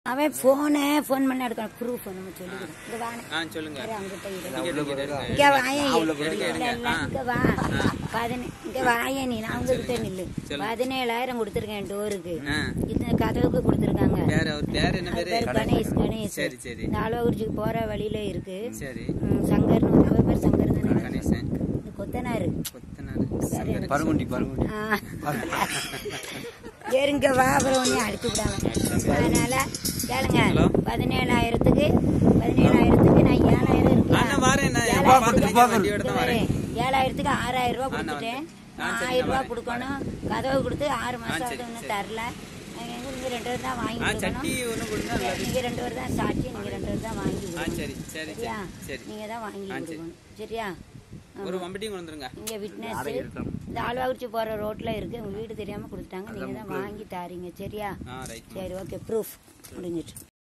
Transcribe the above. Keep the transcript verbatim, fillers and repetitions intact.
அவன் போனே போன் பண்ணி எடுக்கணும் ப்ரூஃப் நம்ம சொல்லிக்கிறோம். இங்க வாங்க. ஆ சொல்லுங்க. அங்கிட்ட இரு. இங்க இங்க வாயே. இங்க வா. பதினே இங்க வாயே நீ நான் உங்ககிட்ட நில்லு. பதினேழாயிரம் கொடுத்துருக்கேன் டோருக்கு. இந்த கதவுக்கு கொடுத்துருக்காங்க. பேர் அவர் பேர் என்ன பேரு? கணேஷ் கணேஷ். சரி சரி. இந்த ஆலோகுறிச்சிக்கு போற வழியில இருக்கு. சரி. சங்கர்னு ஒரு பேர் சங்கர் தானே? கணேசன். கொத்தனாரு. கொத்தனாரு. சங்கர். பரங்குண்டி பரங்குண்டி. ஏறுங்க வா அப்புறம் ஒண்ணு அடிச்சு விடாம. அதனால கேளுங்க பதினேழாயிரத்துக்கு பதினேழாயிரத்துக்கு நான் ஏழாயிரம் ஏழாயிரத்துக்கு ஆறாயிரம் ரூபாய் கொடுத்துட்டேன். ஆயிரம் ரூபாய் கொடுக்கணும். கதவு கொடுத்து ஆறு மாசம் ஒன்றும் தரல. நீங்க ரெண்டு பேர் தான் வாங்கி கொடுக்கணும். நீங்க ரெண்டு பேர் தான் சாட்சி. நீங்க ரெண்டு பேர் தான் வாங்கி கொடுக்கணும். சரியா? நீங்க தான் வாங்கி கொடுக்கணும். சரியா? ஒரு வம்பட்டியும் கொண்டுருங்க. இங்க விட்னஸ் இந்த ஆழ்வாகுறிச்சி போற ரோட்ல இருக்கு. உங்க வீடு தெரியாம கொடுத்துட்டாங்க. நீங்க தான் வாங்கி தாரீங்க. சரியா? சரி ஓகே. ப்ரூஃப் முடிஞ்சிட்டு.